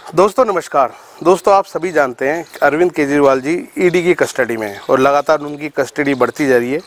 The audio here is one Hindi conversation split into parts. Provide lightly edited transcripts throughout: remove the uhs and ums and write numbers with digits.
दोस्तों नमस्कार। दोस्तों आप सभी जानते हैं अरविंद केजरीवाल जी ईडी की कस्टडी में हैं और लगातार उनकी कस्टडी बढ़ती जा रही है।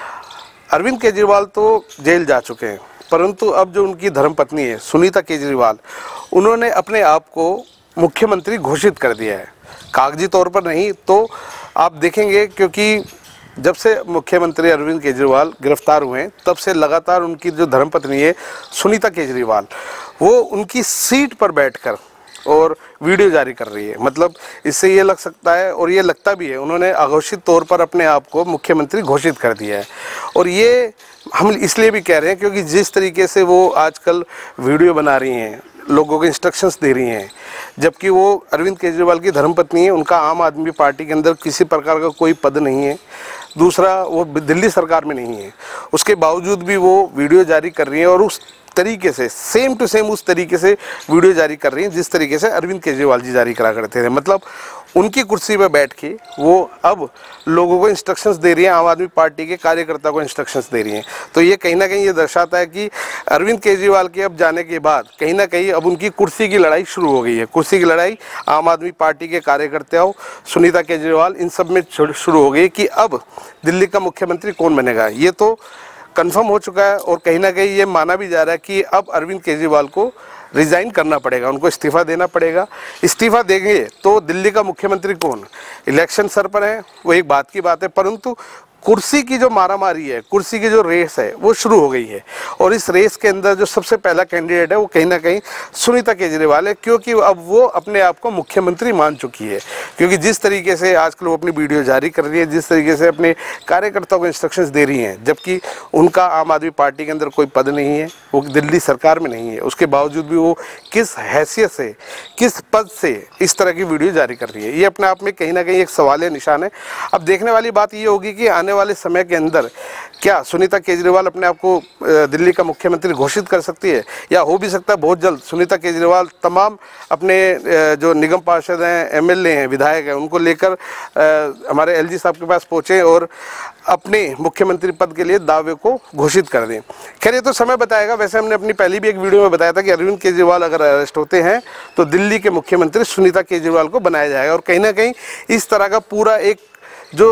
अरविंद केजरीवाल तो जेल जा चुके हैं, परंतु अब जो उनकी धर्मपत्नी है सुनीता केजरीवाल, उन्होंने अपने आप को मुख्यमंत्री घोषित कर दिया है। कागजी तौर पर नहीं तो आप देखेंगे, क्योंकि जब से मुख्यमंत्री अरविंद केजरीवाल गिरफ्तार हुए हैं तब से लगातार उनकी जो धर्मपत्नी है सुनीता केजरीवाल, वो उनकी सीट पर बैठकर और वीडियो जारी कर रही है। मतलब इससे ये लग सकता है और ये लगता भी है, उन्होंने अघोषित तौर पर अपने आप को मुख्यमंत्री घोषित कर दिया है। और ये हम इसलिए भी कह रहे हैं क्योंकि जिस तरीके से वो आजकल वीडियो बना रही हैं, लोगों को इंस्ट्रक्शंस दे रही हैं, जबकि वो अरविंद केजरीवाल की धर्मपत्नी है, उनका आम आदमी पार्टी के अंदर किसी प्रकार का कोई पद नहीं है, दूसरा वो दिल्ली सरकार में नहीं है, उसके बावजूद भी वो वीडियो जारी कर रही हैं और उस तरीके से सेम टू सेम उस तरीके से वीडियो जारी कर रही हैं जिस तरीके से अरविंद केजरीवाल जी जारी करा करते थे। मतलब उनकी कुर्सी पर बैठ के वो अब लोगों को इंस्ट्रक्शंस दे रही हैं, आम आदमी पार्टी के कार्यकर्ता को इंस्ट्रक्शंस दे रही हैं। तो ये कहीं ना कहीं ये दर्शाता है कि अरविंद केजरीवाल के अब जाने के बाद कहीं ना कहीं अब उनकी कुर्सी की लड़ाई शुरू हो गई है। कुर्सी की लड़ाई आम आदमी पार्टी के कार्यकर्ताओं, सुनीता केजरीवाल, इन सब में शुरू हो गई कि अब दिल्ली का मुख्यमंत्री कौन बनेगा। ये तो कंफर्म हो चुका है और कहीं ना कहीं ये माना भी जा रहा है कि अब अरविंद केजरीवाल को रिज़ाइन करना पड़ेगा, उनको इस्तीफ़ा देना पड़ेगा। इस्तीफ़ा देंगे तो दिल्ली का मुख्यमंत्री कौन, इलेक्शन सर पर है, वो एक बात की बात है, परंतु कुर्सी की जो मारामारी है, कुर्सी की जो रेस है वो शुरू हो गई है। और इस रेस के अंदर जो सबसे पहला कैंडिडेट है वो कहीं ना कहीं सुनीता केजरीवाल है, क्योंकि अब वो अपने आप को मुख्यमंत्री मान चुकी है। क्योंकि जिस तरीके से आजकल वो अपनी वीडियो जारी कर रही है, जिस तरीके से अपने कार्यकर्ताओं को इंस्ट्रक्शंस दे रही हैं, जबकि उनका आम आदमी पार्टी के अंदर कोई पद नहीं है, वो दिल्ली सरकार में नहीं है, उसके बावजूद भी वो किस हैसियत से, किस पद से इस तरह की वीडियो जारी कर रही है, ये अपने आप में कहीं ना कहीं एक सवालिया निशान है। अब देखने वाली बात ये होगी कि आने वाले समय के अंदर क्या सुनीता केजरीवाल अपने आप को दिल्ली का मुख्यमंत्री घोषित कर सकती है, या हो भी सकता है बहुत जल्द सुनीता केजरीवाल तमाम अपने जो निगम पार्षद हैं, एमएलए हैं, विधायक हैं, उनको लेकर हमारे एलजी साहब के पास पहुंचे और अपने मुख्यमंत्री पद के लिए दावे को घोषित कर दें। खैर ये तो समय बताएगा। वैसे हमने अपनी पहली भी एक वीडियो में बताया था कि अरविंद केजरीवाल अगर अरेस्ट होते हैं तो दिल्ली के मुख्यमंत्री सुनीता केजरीवाल को बनाया जाएगा। और कहीं ना कहीं इस तरह का पूरा एक जो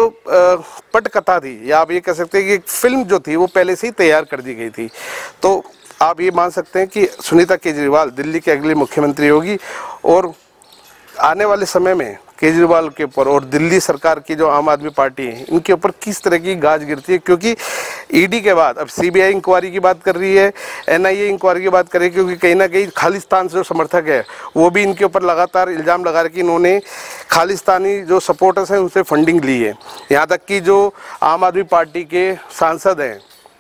पटकथा थी, या आप ये कह सकते हैं कि एक फिल्म जो थी वो पहले से ही तैयार कर दी गई थी। तो आप ये मान सकते हैं कि सुनीता केजरीवाल दिल्ली के अगली मुख्यमंत्री होगी। और आने वाले समय में केजरीवाल के ऊपर और दिल्ली सरकार की जो आम आदमी पार्टी है, इनके ऊपर किस तरह की गाज गिरती है, क्योंकि ईडी के बाद अब सीबीआई इंक्वायरी की बात कर रही है, एनआईए इंक्वायरी की बात कर रही है, क्योंकि कहीं ना कहीं खालिस्तान जो समर्थक है वो भी इनके ऊपर लगातार इल्ज़ाम लगा रहे कि इन्होंने खालिस्तानी जो सपोर्टर्स हैं उनसे फंडिंग ली है। यहाँ तक कि जो आम आदमी पार्टी के सांसद हैं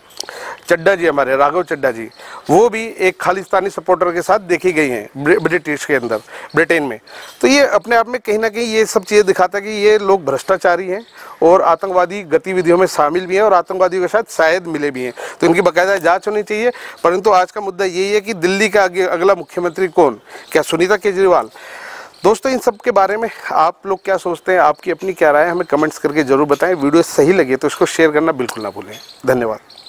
चड्डा जी, हमारे राघव चड्डा जी, वो भी एक खालिस्तानी सपोर्टर के साथ देखी गई हैं ब्रिटिश के अंदर, ब्रिटेन में। तो ये अपने आप में कहीं ना कहीं ये सब चीज़ें दिखाता है कि ये लोग भ्रष्टाचारी हैं और आतंकवादी गतिविधियों में शामिल भी हैं और आतंकवादियों के साथ शायद मिले भी हैं। तो इनकी बाकायदा जांच होनी चाहिए। परंतु आज का मुद्दा यही है कि दिल्ली का अगला मुख्यमंत्री कौन, क्या सुनीता केजरीवाल? दोस्तों इन सब के बारे में आप लोग क्या सोचते हैं, आपकी अपनी क्या राय है, हमें कमेंट्स करके ज़रूर बताएं। वीडियो सही लगे तो इसको शेयर करना बिल्कुल ना भूलें। धन्यवाद।